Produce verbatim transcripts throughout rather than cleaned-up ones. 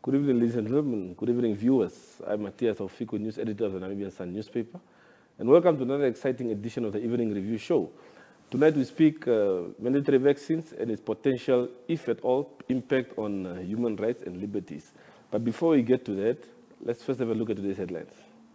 Good evening, ladies and gentlemen. Good evening, viewers. I'm Matthias Aufiko, news editor of the Namibian Sun newspaper, and welcome to another exciting edition of the Evening Review Show. Tonight we speak uh, mandatory vaccines and its potential, if at all, impact on uh, human rights and liberties. But before we get to that, let's first have a look at today's headlines.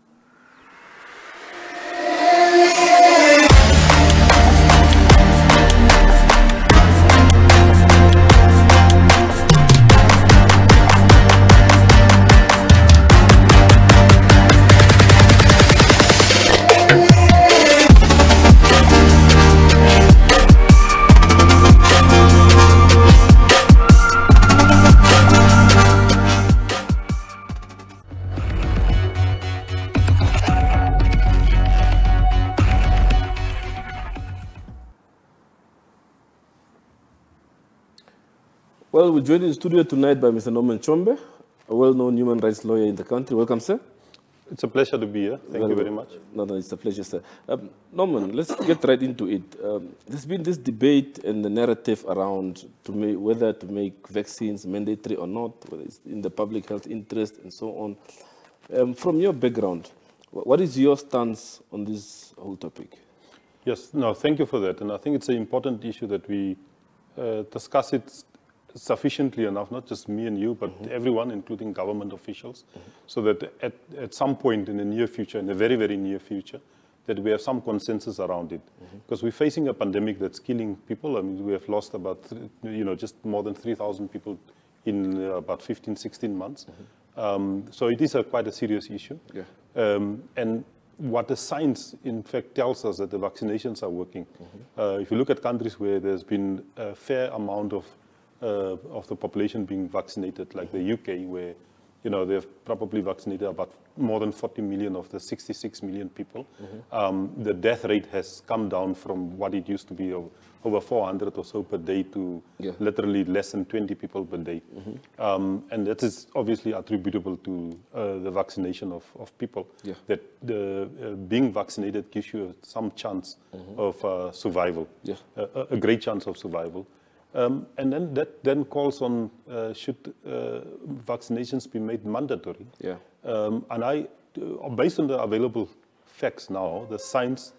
Well, we're joined in the studio tonight by Mister Norman Chombe, a well-known human rights lawyer in the country. Welcome, sir. It's a pleasure to be here. Thank well, you very much. No, no, it's a pleasure, sir. Um, Norman, let's get right into it. Um, there's been this debate and the narrative around to make, whether to make vaccines mandatory or not, whether it's in the public health interest and so on. Um, from your background, what is your stance on this whole topic? Yes, no, thank you for that. And I think it's an important issue that we uh, discuss it sufficiently enough, not just me and you, but mm-hmm. everyone, including government officials, mm-hmm. so that at, at some point in the near future, in the very, very near future, that we have some consensus around it. Mm-hmm. Because we're facing a pandemic that's killing people. I mean, we have lost about, you know, just more than three thousand people in uh, about fifteen, sixteen months. Mm-hmm. um, so it is a, quite a serious issue. Yeah. Um, and what the science, in fact, tells us that the vaccinations are working. Mm-hmm. uh, if you look at countries where there's been a fair amount of Uh, of the population being vaccinated, like the U K, where, you know, they've probably vaccinated about more than forty million of the sixty-six million people. Mm-hmm. um, the death rate has come down from what it used to be of over four hundred or so per day to yeah. literally less than twenty people per day. Mm-hmm. um, and that is obviously attributable to uh, the vaccination of, of people. Yeah. That the, uh, being vaccinated gives you some chance mm-hmm. of uh, survival, yeah. uh, a great chance of survival. Um, and then that then calls on uh, should uh, vaccinations be made mandatory? Yeah. Um, and I, uh, based on the available facts now, the science,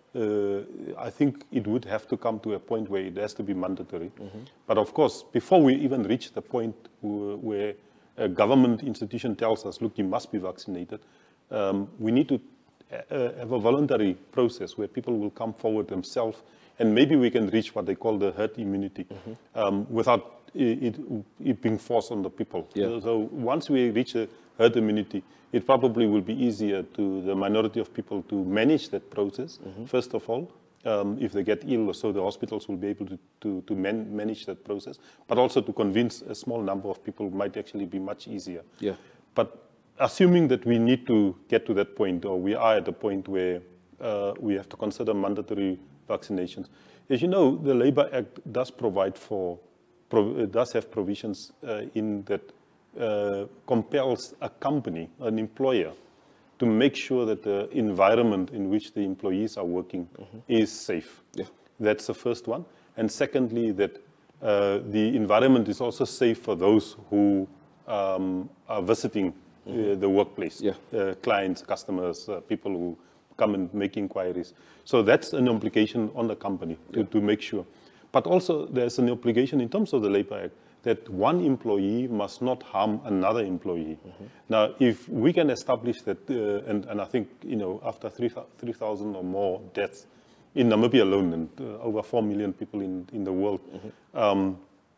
uh, I think it would have to come to a point where it has to be mandatory. Mm-hmm. But of course, before we even reach the point where a government institution tells us, look, you must be vaccinated, um, we need to uh, have a voluntary process where people will come forward themselves. And maybe we can reach what they call the herd immunity mm-hmm. um, without it, it being forced on the people. Yeah. So once we reach a herd immunity, it probably will be easier to the minority of people to manage that process, mm-hmm. first of all. Um, if they get ill or so, the hospitals will be able to, to, to man, manage that process. But also to convince a small number of people might actually be much easier. Yeah. But assuming that we need to get to that point, or we are at a point where uh, we have to consider mandatory vaccinations. As you know, the Labour Act does provide for, pro, does have provisions uh, in that uh, compels a company, an employer, to make sure that the environment in which the employees are working mm-hmm. is safe. Yeah. That's the first one. And secondly, that uh, the environment is also safe for those who um, are visiting mm-hmm. uh, the workplace, yeah. uh, clients, customers, uh, people who come and make inquiries. So that's an obligation on the company to, yeah. to make sure. But also there's an obligation in terms of the Labour Act that one employee must not harm another employee. Mm-hmm. Now, if we can establish that, uh, and, and I think, you know, after three thousand or more deaths in Namibia alone, and uh, over four million people in, in the world, mm-hmm. um,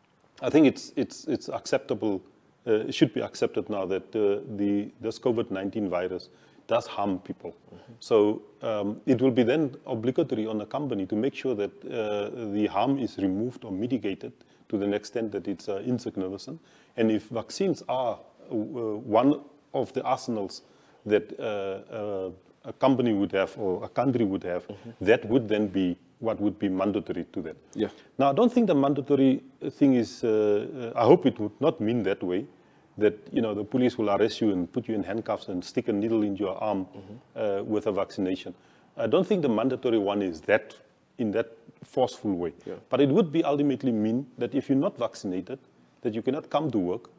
I think it's, it's, it's acceptable, uh, it should be accepted now that uh, the, this COVID nineteen virus does harm people. Mm-hmm. So um, it will be then obligatory on a company to make sure that uh, the harm is removed or mitigated to the extent that it's uh, insignificant. And if vaccines are uh, one of the arsenals that uh, uh, a company would have or a country would have, mm-hmm. that would then be what would be mandatory to them. Yeah. Now, I don't think the mandatory thing is, uh, uh, I hope it would not mean that way, that, you know, the police will arrest you and put you in handcuffs and stick a needle in your arm mm-hmm. uh, with a vaccination. I don't think the mandatory one is that, in that forceful way. Yeah. But it would be ultimately mean that if you're not vaccinated, that you cannot come to work,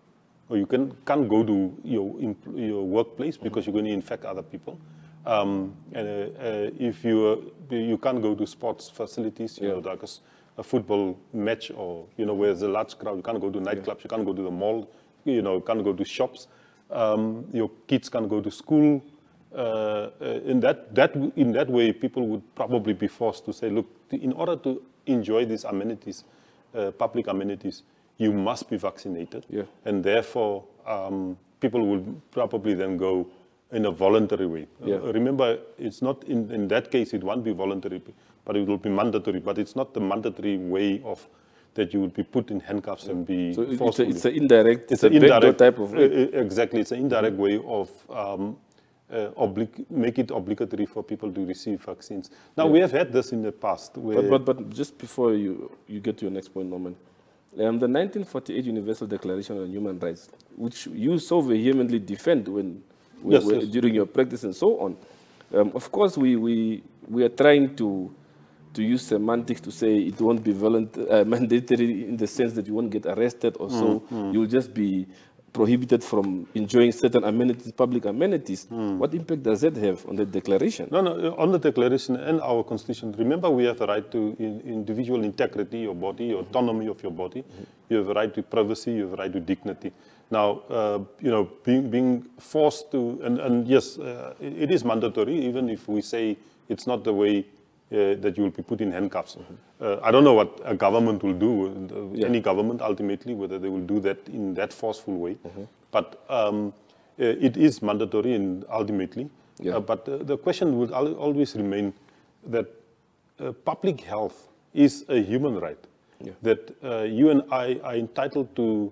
or you can, can't go to your, your workplace because you're going to infect other people. Um, and uh, uh, if you uh, you can't go to sports facilities, you yeah. know, like a, a football match, or you know, where there's a large crowd, you can't go to nightclubs, yeah. you can't go to the mall, you know, you can't go to shops. Um, your kids can't go to school. Uh, uh, in that that in that way, people would probably be forced to say, look, in order to enjoy these amenities, uh, public amenities, you must be vaccinated, yeah. and therefore um, people will probably then go in a voluntary way. Yeah. Uh, remember, it's not in, in that case, it won't be voluntary, but it will be mandatory. But it's not the mandatory way of that you would be put in handcuffs yeah. and be so forced. It's an indirect, it's an indirect type of way. Uh, exactly, it's an indirect mm-hmm. way of um, uh, oblig make it obligatory for people to receive vaccines. Now yeah. we have had this in the past. Where but, but but just before you you get to your next point, Norman. Um, the nineteen forty-eight Universal Declaration on Human Rights, which you so vehemently defend when, when, yes, when yes. during your practice and so on, um, of course we, we we are trying to to use semantics to say it won't be voluntary, uh, mandatory in the sense that you won't get arrested or so. Mm, mm. You'll just be prohibited from enjoying certain amenities, public amenities. Mm. What impact does that have on the declaration? No, no, on the declaration and our constitution, remember we have the right to in, individual integrity, your body, your autonomy of your body. Mm-hmm. You have a right to privacy, you have a right to dignity. Now, uh, you know, being, being forced to, and, and yes, uh, it, it is mandatory, even if we say it's not the way Uh, that you will be put in handcuffs. Mm-hmm. uh, I don't know what a government will do, uh, yeah. any government ultimately, whether they will do that in that forceful way. Mm-hmm. But um, uh, it is mandatory and ultimately. Yeah. Uh, but uh, the question would al always remain that uh, public health is a human right. Yeah. That uh, you and I are entitled to um,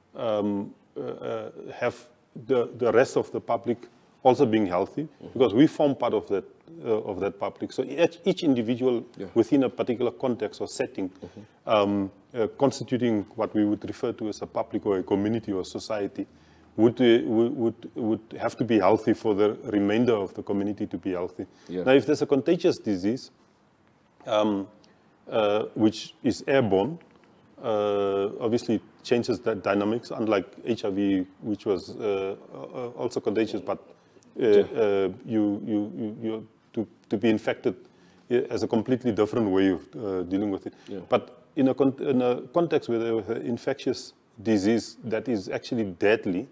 uh, uh, have the, the rest of the public also being healthy, mm-hmm. because we form part of that uh, of that public. So each, each individual yeah. within a particular context or setting, mm-hmm. um, uh, constituting what we would refer to as a public or a community or society, would, uh, would, would have to be healthy for the remainder of the community to be healthy. Yeah. Now, if there's a contagious disease, um, uh, which is airborne, uh, obviously it changes that dynamics, unlike H I V, which was uh, also contagious, but Uh, uh, you, you, you, you to, to be infected as a completely different way of uh, dealing with it. Yeah. But in a, con in a context with an infectious disease that is actually deadly,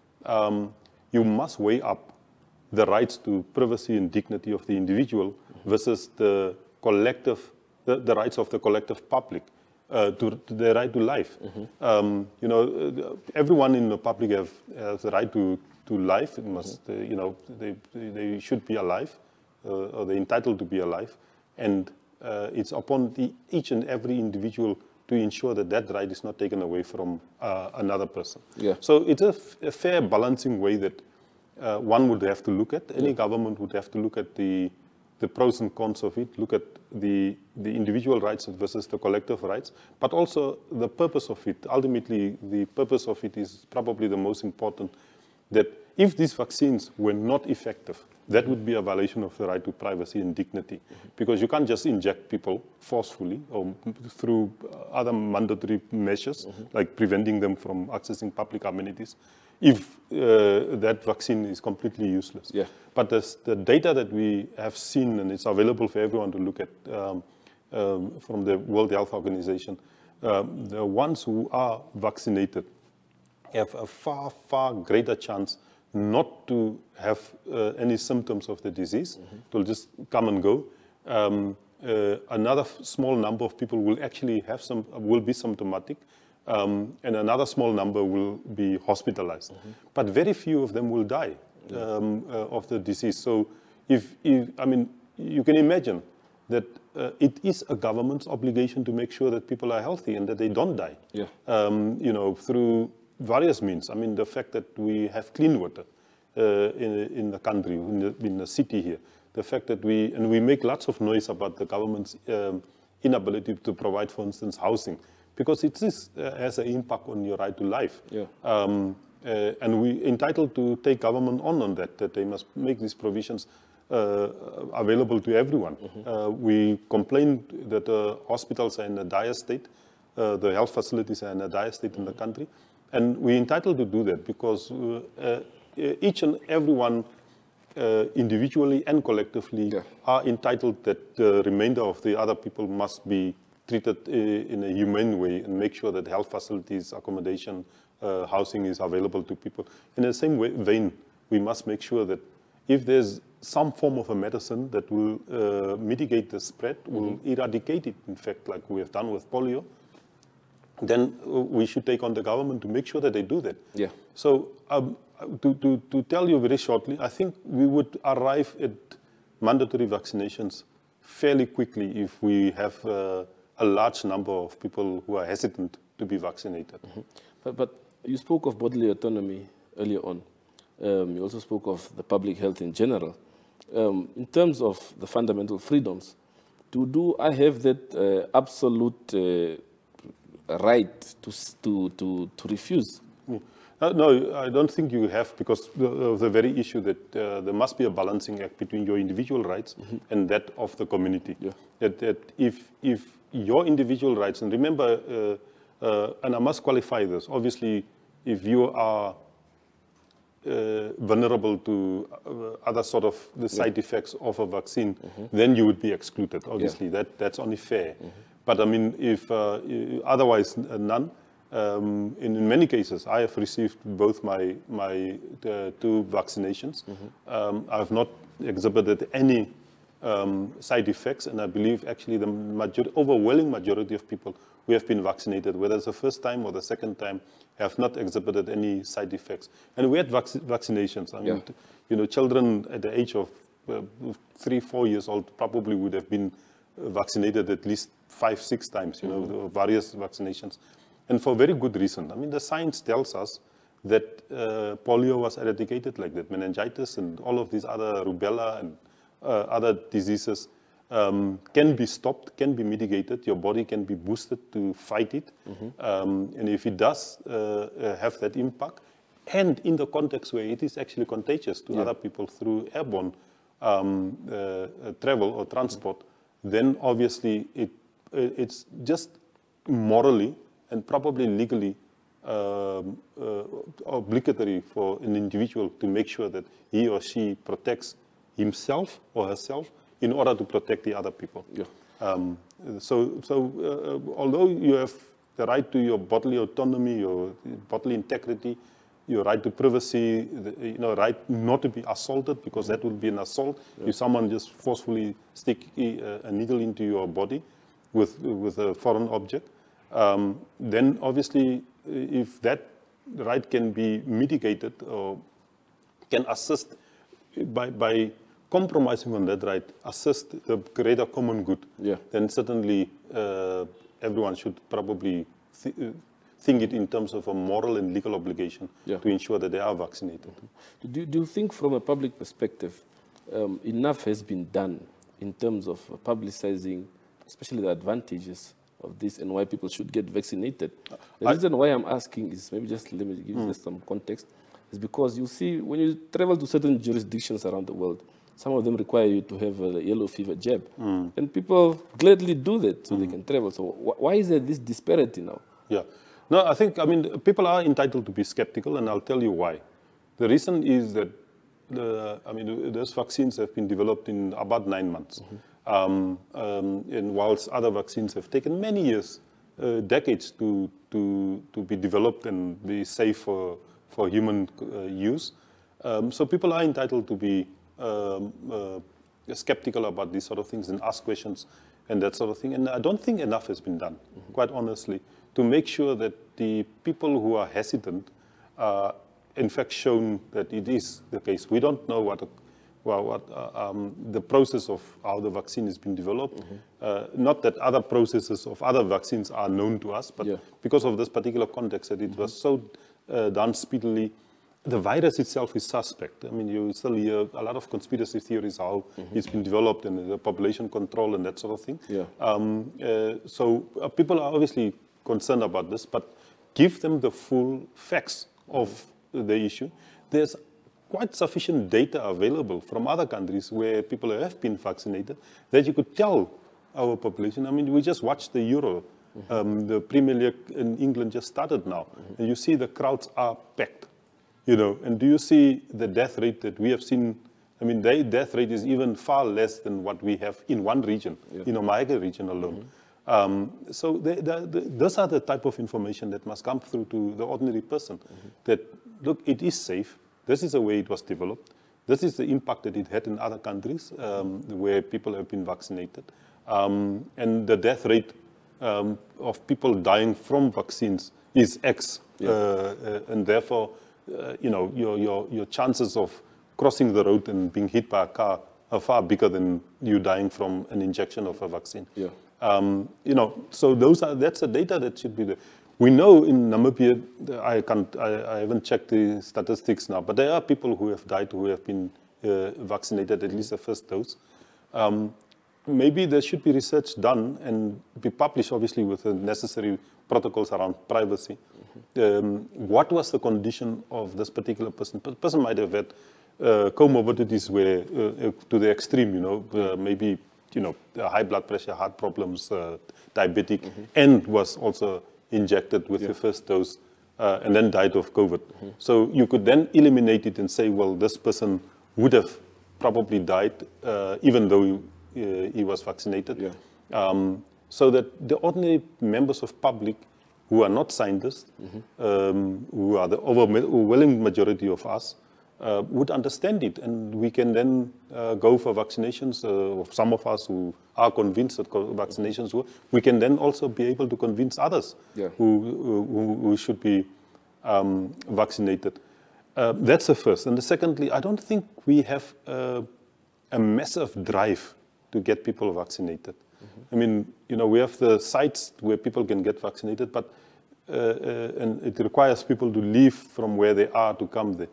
um, you must weigh up the rights to privacy and dignity of the individual mm-hmm. versus the collective, the, the rights of the collective public uh, to, to the right to life. Mm-hmm. um, you know, everyone in the public have, has the right to to life. It must, mm-hmm. uh, you know, they, they should be alive, uh, or they're entitled to be alive. And uh, it's upon the, each and every individual to ensure that that right is not taken away from uh, another person. Yeah. So it's a, a fair balancing way that uh, one would have to look at. Any yeah. government would have to look at the, the pros and cons of it, look at the, the individual rights versus the collective rights, but also the purpose of it. Ultimately, the purpose of it is probably the most important, that if these vaccines were not effective, that would be a violation of the right to privacy and dignity. Mm-hmm. Because you can't just inject people forcefully or through other mandatory measures, mm-hmm. like preventing them from accessing public amenities, if uh, that vaccine is completely useless. Yeah. But the data that we have seen, and it's available for everyone to look at um, um, from the World Health Organization, um, the ones who are vaccinated have a far, far greater chance not to have uh, any symptoms of the disease. Mm-hmm. It will just come and go. Um, uh, another small number of people will actually have some, will be symptomatic, um, and another small number will be hospitalized. Mm-hmm. But very few of them will die um, uh, of the disease. So if, if, I mean, you can imagine that uh, it is a government's obligation to make sure that people are healthy and that they don't die. Yeah. Um, you know, through various means. I mean, the fact that we have clean water uh, in, in the country, in the, in the city here, the fact that we, and we make lots of noise about the government's um, inability to provide, for instance, housing, because it is, uh, has an impact on your right to life. Yeah. Um, uh, and we're entitled to take government on on that, that they must make these provisions uh, available to everyone. Mm-hmm. uh, we complain that the hospitals are in a dire state, uh, the health facilities are in a dire state mm-hmm. in the country. And we're entitled to do that because uh, uh, each and every one, uh, individually and collectively, yeah. are entitled that the remainder of the other people must be treated uh, in a humane way and make sure that health facilities, accommodation, uh, housing is available to people. In the same way, vein, we must make sure that if there's some form of a medicine that will uh, mitigate the spread, mm-hmm. will eradicate it, in fact, like we have done with polio, then we should take on the government to make sure that they do that. Yeah. So um, to, to, to tell you very shortly, I think we would arrive at mandatory vaccinations fairly quickly if we have uh, a large number of people who are hesitant to be vaccinated. Mm-hmm. But, but you spoke of bodily autonomy earlier on. Um, you also spoke of the public health in general. Um, in terms of the fundamental freedoms, do, do I have that uh, absolute uh, right to, to, to, to refuse? Uh, no, I don't think you have, because of the very issue that uh, there must be a balancing act between your individual rights mm-hmm. and that of the community. Yeah. That, that if, if your individual rights, and remember, uh, uh, and I must qualify this, obviously, if you are uh, vulnerable to uh, other sort of the side yeah. effects of a vaccine, mm-hmm. then you would be excluded. Obviously, yeah. that, that's only fair. Mm-hmm. But I mean, if uh, otherwise uh, none, um, in, in many cases, I have received both my, my uh, two vaccinations. Mm-hmm. um, I have not exhibited any um, side effects, and I believe actually the major overwhelming majority of people who have been vaccinated, whether it's the first time or the second time, have not exhibited any side effects. And we had vac vaccinations. I mean, yeah. you know, children at the age of uh, three, four years old probably would have been vaccinated at least five, six times, you know, mm-hmm. various vaccinations. And for very good reason. I mean, the science tells us that uh, polio was eradicated like that, meningitis and all of these other rubella and uh, other diseases um, can be stopped, can be mitigated. Your body can be boosted to fight it. Mm-hmm. um, and if it does uh, uh, have that impact, and in the context where it is actually contagious to yeah. other people through airborne um, uh, uh, travel or transport, mm-hmm. then obviously it it's just morally and probably legally um, uh, obligatory for an individual to make sure that he or she protects himself or herself in order to protect the other people. Yeah. Um, so, so uh, although you have the right to your bodily autonomy, your bodily integrity, your right to privacy, the, you know, right not to be assaulted, because that would be an assault yeah. if someone just forcefully stick a, a needle into your body with with a foreign object. Um, then obviously, if that right can be mitigated or can assist by, by compromising on that right, assist the greater common good, yeah. then certainly uh, everyone should probably th think it in terms of a moral and legal obligation yeah. to ensure that they are vaccinated. Mm-hmm. do, do you think from a public perspective, um, enough has been done in terms of publicizing, especially the advantages of this and why people should get vaccinated? The I, reason why I'm asking is, maybe just let me give you mm. just some context, is because you see, when you travel to certain jurisdictions around the world, some of them require you to have a yellow fever jab. Mm. And people gladly do that so mm. they can travel. So wh why is there this disparity now? Yeah. No, I think, I mean, people are entitled to be skeptical, and I'll tell you why. The reason is that, the, I mean, those vaccines have been developed in about nine months. Mm-hmm. Um, um, and whilst other vaccines have taken many years, uh, decades to, to, to be developed and be safe for, for human uh, use. Um, so people are entitled to be um, uh, skeptical about these sort of things and ask questions and that sort of thing. And I don't think enough has been done, mm-hmm. quite honestly, to make sure that the people who are hesitant are in fact shown that it is the case. We don't know what a Well, what, uh, um, the process of how the vaccine has been developed. Mm-hmm. uh, not that other processes of other vaccines are known to us, but yeah. because of this particular context, that it mm-hmm. was so uh, done speedily. The virus itself is suspect. I mean, you still hear a lot of conspiracy theories how mm-hmm. it's been developed and the population control and that sort of thing. Yeah. Um, uh, so uh, people are obviously concerned about this, but give them the full facts of mm-hmm. the issue. There's quite sufficient data available from other countries where people have been vaccinated that you could tell our population. I mean, we just watched the Euro Mm-hmm. um, the Premier League in England just started now. Mm-hmm. And you see the crowds are packed, you know. And do you see the death rate that we have seen? I mean, their death rate is even far less than what we have in one region, yeah. in Omagh region alone. Mm-hmm. um, so they, they, they, those are the type of information that must come through to the ordinary person. Mm-hmm. That, look, it is safe. This is the way it was developed. This is the impact that it had in other countries um, where people have been vaccinated. Um, and the death rate um, of people dying from vaccines is X. Yeah. Uh, uh, and therefore, uh, you know, your, your, your chances of crossing the road and being hit by a car are far bigger than you dying from an injection of a vaccine. Yeah. Um, you know, so those are, that's the data that should be there. We know in Namibia, I can't, I, I haven't checked the statistics now, but there are people who have died who have been uh, vaccinated, at least the first dose. Um, maybe there should be research done and be published, obviously, with the necessary protocols around privacy. Mm-hmm. um, what was the condition of this particular person? The person might have had uh, comorbidities where, uh, to the extreme, you know, uh, maybe, you know, high blood pressure, heart problems, uh, diabetic, mm-hmm. and was also injected with yeah. the first dose uh, and then died of COVID. Mm-hmm. So you could then eliminate it and say, well, this person would have probably died uh, even though he, uh, he was vaccinated. Yeah. Um, so that the ordinary members of public who are not scientists, mm-hmm. um, who are the overwhelming majority of us, uh, would understand it. And we can then uh, go for vaccinations, uh, some of us who are convinced that vaccinations work, we can then also be able to convince others yeah. who, who, who should be um, vaccinated. Uh, that's the first. And the secondly, I don't think we have uh, a massive drive to get people vaccinated. Mm-hmm. I mean, you know, we have the sites where people can get vaccinated, but uh, uh, and it requires people to leave from where they are to come there.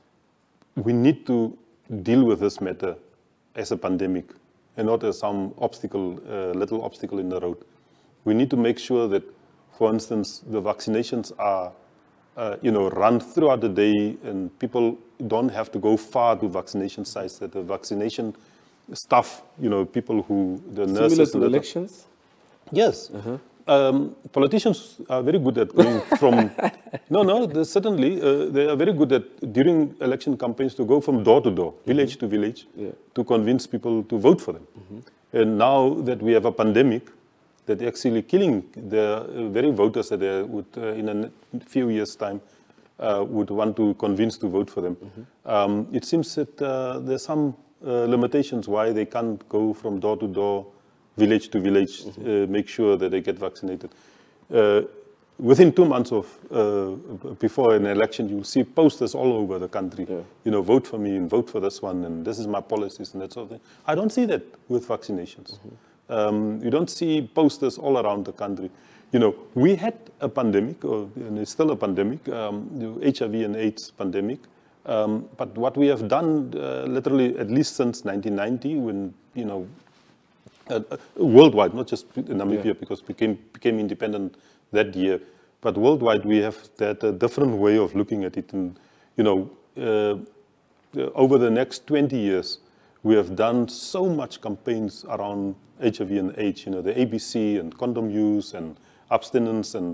We need to deal with this matter as a pandemic and not as some obstacle, uh, little obstacle in the road. We need to make sure that, for instance, the vaccinations are, uh, you know, run throughout the day and people don't have to go far to vaccination sites, that the vaccination staff, you know, people who, the nurses... Similar to elections? Yes. Uh-huh. Um, politicians are very good at going from, no, no, certainly, uh, they are very good at, during election campaigns, to go from door to door, mm-hmm. village to village, yeah. to convince people to vote for them. Mm-hmm. And now that we have a pandemic, that actually killing the very voters that they would, uh, in a few years' time, uh, would want to convince to vote for them. Mm-hmm. um, it seems that uh, there's some uh, limitations why they can't go from door to door, village to village, mm-hmm. uh, make sure that they get vaccinated. Uh, within two months of uh, before an election, you'll see posters all over the country. Yeah. You know, vote for me and vote for this one, and this is my policies and that sort of thing. I don't see that with vaccinations. Mm-hmm. um, you don't see posters all around the country. You know, we had a pandemic, or, and it's still a pandemic, um, the H I V and AIDS pandemic. Um, but what we have done, uh, literally, at least since nineteen ninety, when, you know, Uh, uh, worldwide, not just in Namibia, yeah. because we became, became independent that year, but worldwide we have that a different way of looking at it. And, you know, uh, over the next twenty years, we have done so much campaigns around H I V and AIDS, you know, the A B C and condom use and abstinence and,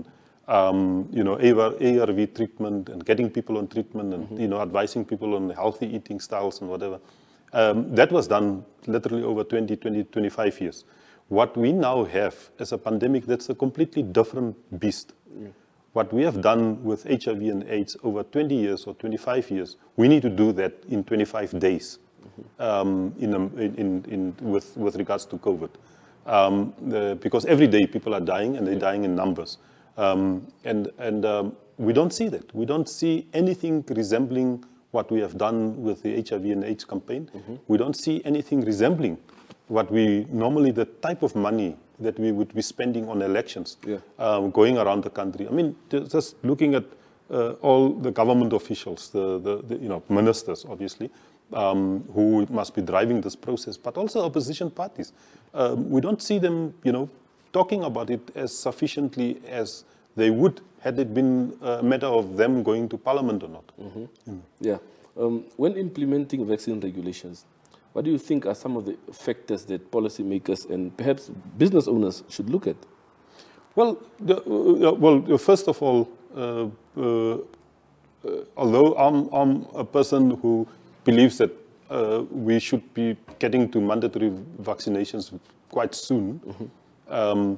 um, you know, A R V treatment and getting people on treatment and, mm-hmm. you know, advising people on healthy eating styles and whatever. Um, that was done literally over twenty, twenty, twenty-five years. What we now have as a pandemic, that's a completely different beast. Yeah. What we have done with H I V and AIDS over twenty years or twenty-five years, we need to do that in twenty-five days mm-hmm. um, in, a, in, in, with, with regards to COVID. Um, the, because every day people are dying and they're yeah. dying in numbers. Um, and and um, we don't see that. We don't see anything resembling what we have done with the H I V and AIDS campaign. Mm-hmm. We don't see anything resembling what we normally, the type of money that we would be spending on elections, yeah. um, going around the country. I mean, just looking at uh, all the government officials, the, the, the you know, ministers, obviously, um, who must be driving this process, but also opposition parties. Um, we don't see them, you know, talking about it as sufficiently as they would had it been a matter of them going to parliament or not. Mm-hmm. Mm. Yeah. Um, when implementing vaccine regulations, what do you think are some of the factors that policymakers and perhaps business owners should look at? Well, the, uh, well, first of all, uh, uh, uh, although I'm, I'm a person who believes that uh, we should be getting to mandatory vaccinations quite soon, mm-hmm. um,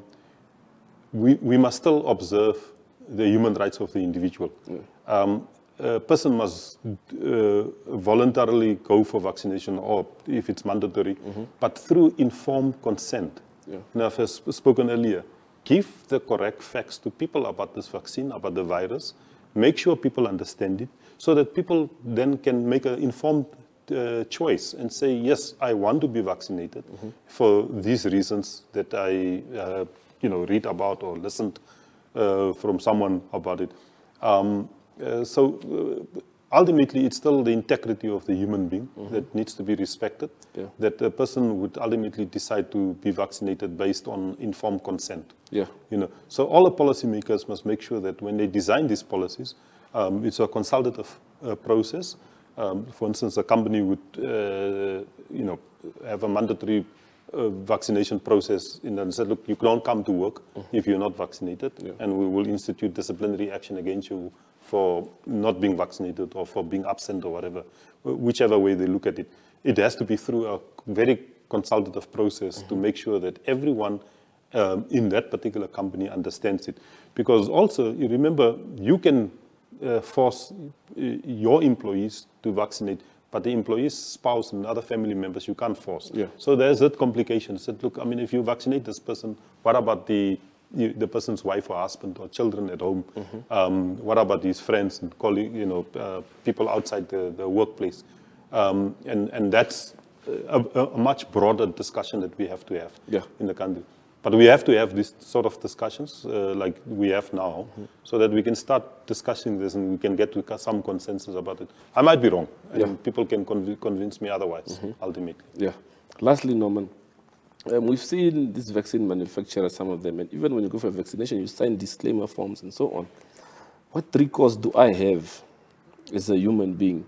we, we must still observe the human rights of the individual. Yeah. Um, a person must uh, voluntarily go for vaccination, or if it's mandatory, mm-hmm. but through informed consent. Yeah. And I've spoken earlier. Give the correct facts to people about this vaccine, about the virus. Make sure people understand it, so that people then can make an informed uh, choice and say, yes, I want to be vaccinated mm-hmm. for these reasons that I uh, you know, read about or listened uh, from someone about it. Um, uh, so uh, ultimately, it's still the integrity of the human being mm-hmm. that needs to be respected, yeah. that a person would ultimately decide to be vaccinated based on informed consent. Yeah. You know, so all the policymakers must make sure that when they design these policies, um, it's a consultative uh, process. Um, for instance, a company would, uh, you know, have a mandatory uh, vaccination process in and said, look, you don't come to work mm-hmm. if you're not vaccinated, yeah. and we will institute disciplinary action against you for not being vaccinated or for being absent or whatever, whichever way they look at it. It has to be through a very consultative process mm-hmm. to make sure that everyone um, in that particular company understands it. Because also, you remember, you can uh, force uh, your employees to vaccinate, but the employee's spouse and other family members, you can't force. Yeah. So there's that complication. Said, look, I mean, if you vaccinate this person, what about the the person's wife or husband or children at home? Mm-hmm. um, what about his friends and colleagues, you know, uh, people outside the, the workplace? Um, and, and that's a, a much broader discussion that we have to have yeah. in the country. But we have to have these sort of discussions uh, like we have now, mm-hmm. so that we can start discussing this and we can get to some consensus about it. I might be wrong, and yeah. people can conv convince me otherwise, mm-hmm. ultimately. Yeah. Lastly, Norman, Um, we've seen these vaccine manufacturers, some of them, and even when you go for vaccination, you sign disclaimer forms and so on. What recourse do I have as a human being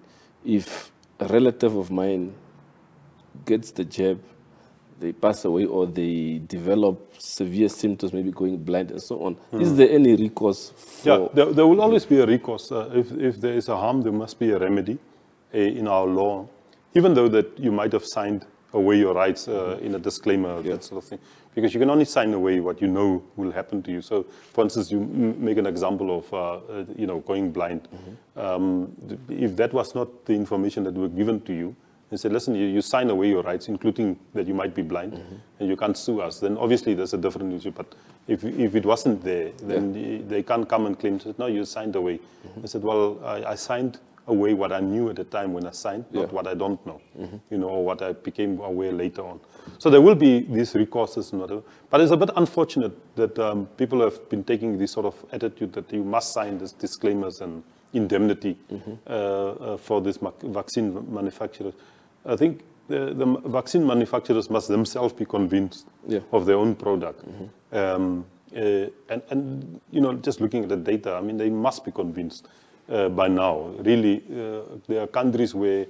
if a relative of mine gets the jab, they pass away, or they develop severe symptoms, maybe going blind and so on? Hmm. Is there any recourse for... Yeah, there, there will always be a recourse. Uh, if, if there is a harm, there must be a remedy uh, in our law, even though that you might have signed away your rights uh, mm-hmm. in a disclaimer, yeah. that sort of thing. Because you can only sign away what you know will happen to you. So, for instance, you m make an example of, uh, uh, you know, going blind. Mm-hmm. um, if that was not the information that were given to you, and said, listen, you, you sign away your rights, including that you might be blind, mm-hmm. and you can't sue us, then obviously there's a different issue. But if, if it wasn't there, then yeah. they can't come and claim, no, you signed away. Mm-hmm. I said, well, I, I signed away what I knew at the time when I signed, yeah. not what I don't know, mm-hmm. you know, or what I became aware later on. So there will be these recourses and whatever. But it's a bit unfortunate that um, people have been taking this sort of attitude that you must sign these disclaimers and indemnity mm-hmm. uh, uh, for this vaccine manufacturers. I think the, the vaccine manufacturers must themselves be convinced yeah. of their own product. Mm-hmm. um, uh, and, and, you know, just looking at the data, I mean, they must be convinced. Uh, by now, really, uh, there are countries where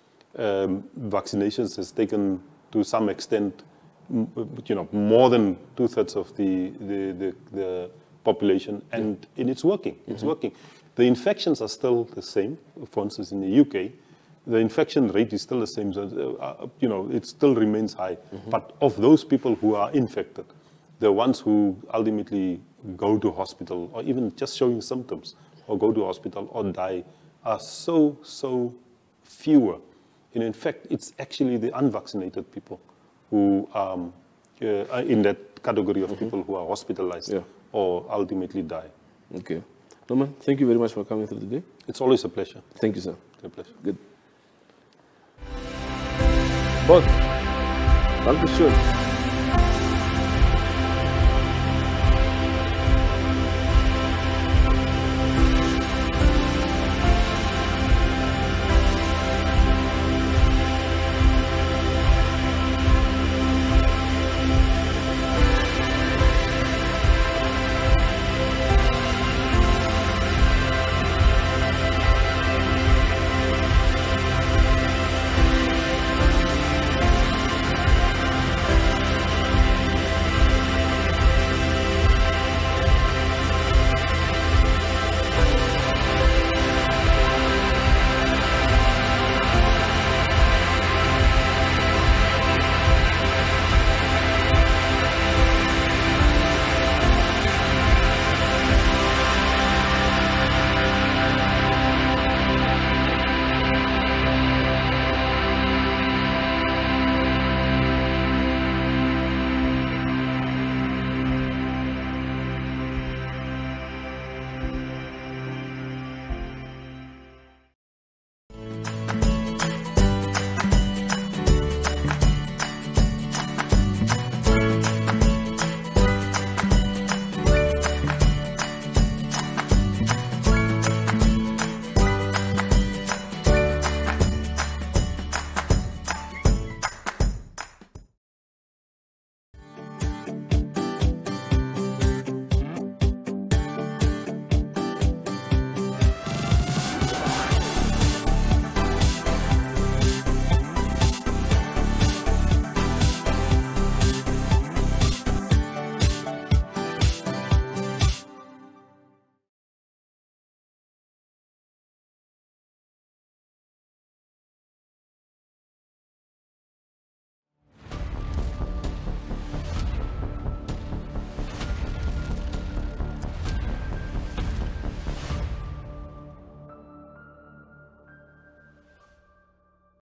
um, vaccinations has taken, to some extent, m you know, more than two thirds of the the, the the population, and, yeah. and it's working. It's mm-hmm. working. The infections are still the same. For instance, in the U K, the infection rate is still the same. So, uh, you know, it still remains high. Mm-hmm. But of those people who are infected, the ones who ultimately go to hospital or even just showing symptoms, or go to hospital or die, are so, so fewer. And in fact, it's actually the unvaccinated people who um, uh, are in that category of mm-hmm. people who are hospitalized yeah. or ultimately die. Okay. Norman, thank you very much for coming through today. It's always a pleasure. Thank you, sir. It's a pleasure. Good. Boss, danke schön.